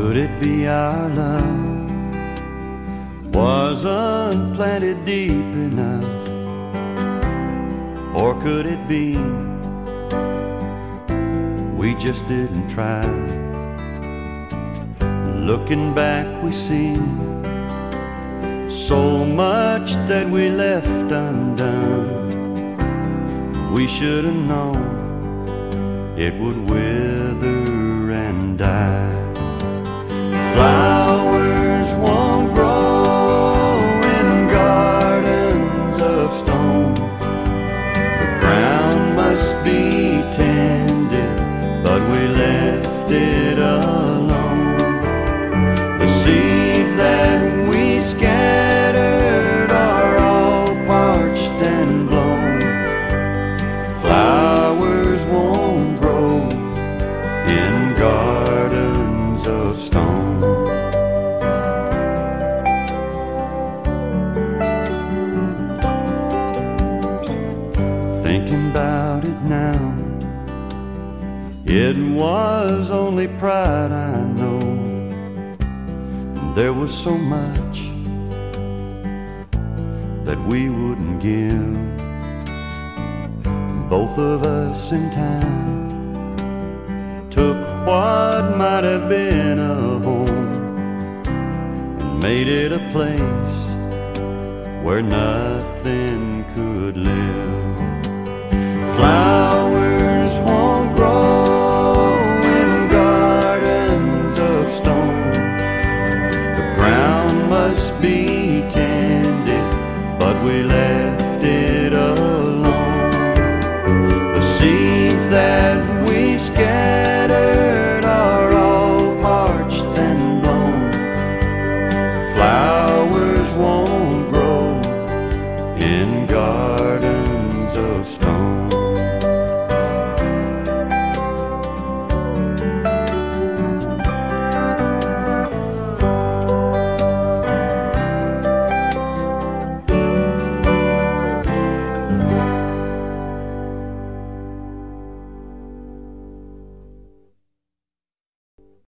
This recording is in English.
Could it be our love wasn't planted deep enough? Or could it be we just didn't try? Looking back we see so much that we left undone. We should have known it would wither and die. Flowers won't grow in gardens of stone. The ground must be tended, but we left it alone. The seeds that we scattered are all parched and blown. Flowers won't grow in gardens of stone. Thinking about it now, it was only pride, I know. There was so much that we wouldn't give. Both of us in time took what might have been a home and made it a place where nothing